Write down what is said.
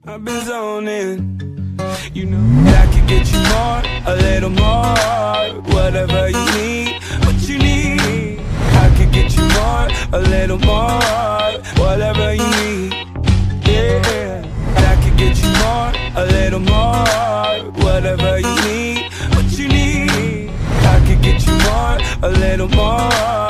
I've been zoning. You know that I could get you more, a little more. Whatever you need, what you need. I could get you more, a little more. Whatever you need, yeah. I could get you more, a little more. Whatever you need, what you need. I could get you more, a little more.